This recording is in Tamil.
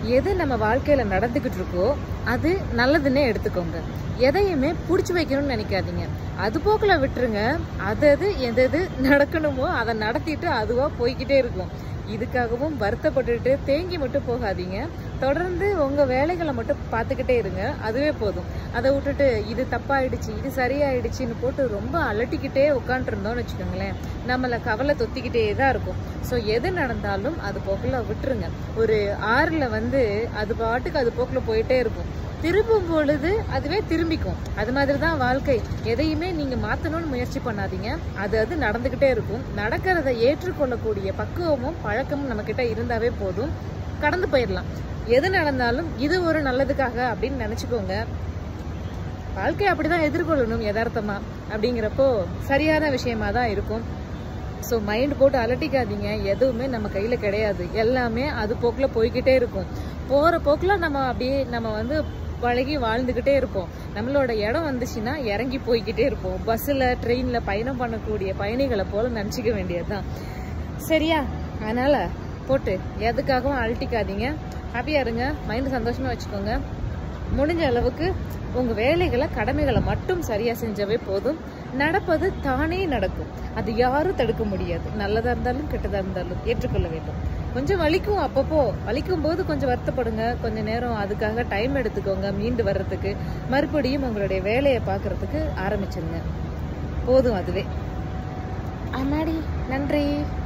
எது நம்ம வாழ்க்கையில நடந்துகிட்டு இருக்கோ அது நல்லதுன்னே எடுத்துக்கோங்க. எதையுமே புடிச்சு வைக்கணும்னு நினைக்காதீங்க. அது போக்குல விட்டுருங்க. அது எது நடக்கணுமோ அதை நடத்திட்டு அதுவா போய்கிட்டே இருக்கும். இதுக்காகவும் வருத்தப்பட்டுட்டு தேங்கி மட்டும் போகாதீங்க. தொடர்ந்து உங்க வேலைகளை மட்டும் பார்த்துக்கிட்டே இருங்க. அதுவே போதும். அதை விட்டுட்டு இது தப்பாயிடுச்சு, இது சரியாயிடுச்சுன்னு போட்டு ரொம்ப அலட்டிக்கிட்டே உட்காந்துட்டு இருந்தோம்னு வச்சுக்கோங்களேன், நம்மள கவலை தொத்திக்கிட்டே தான் இருக்கும். ஸோ எது நடந்தாலும் அது போக்குல விட்டுருங்க. ஒரு ஆறுல அது பாட்டுக்கு அது போக்குல போயிட்டே இருக்கும். திரும்பும் பொழுது அதுவே திரும்பிக்கும். அது மாதிரிதான் வாழ்க்கை. எதையுமே நீங்க மாத்தணும்னு முயற்சி பண்ணாதீங்க. அது நடந்துகிட்டே இருக்கும். நடக்கிறத ஏற்றுக்கொள்ளக்கூடிய பக்குவமும் பழக்கமும் நம்ம கிட்ட இருந்தாவே போதும். கடந்து போயிடலாம். எது நடந்தாலும் இது ஒரு நல்லதுக்காக அப்படின்னு நினைச்சுக்கோங்க. வாழ்க்கை அப்படிதான் எதிர்கொள்ளணும் யதார்த்தமா. அப்படிங்கிறப்போ சரியான விஷயமா தான் இருக்கும். ஸோ மைண்ட் போட்டு அலட்டிக்காதீங்க. எதுவுமே நம்ம கையில கிடையாது. எல்லாமே அது போக்குல போய்கிட்டே இருக்கும். போற போக்குல நம்ம பழகி வாழ்ந்துகிட்டே இருப்போம். நம்மளோட இடம் வந்துச்சுன்னா இறங்கி போய்கிட்டே இருப்போம். பஸ்ல ட்ரெயின்ல பயணம் பண்ணக்கூடிய பயணிகளை போல நினைச்சுக்க வேண்டியதுதான். சரியா? அதனால போட்டு எதுக்காகவும் அழட்டிக்காதீங்க. ஹாப்பியா இருங்க. மைண்ட் சந்தோஷமா வச்சுக்கோங்க. முடிஞ்ச அளவுக்கு உங்க வேலைகளை கடமைகளை மட்டும் சரியா செஞ்சவே போதும். நடப்பது தானே நடக்கும். அது யாரும் தடுக்க முடியாது. நல்லதா இருந்தாலும் கெட்டதா இருந்தாலும் ஏற்றுக்கொள்ள வேண்டும். கொஞ்சம் வலிக்கும். அப்பப்போ வலிக்கும் போது கொஞ்சம் வருத்தப்படுங்க. கொஞ்ச நேரம் அதுக்காக டைம் எடுத்துக்கோங்க. மீண்டு வர்றதுக்கு மறுபடியும் உங்களுடைய வேலையை பார்க்கறதுக்கு ஆரம்பிச்சிருங்க. போதும் அதுவே. அம்மாடி நன்றி.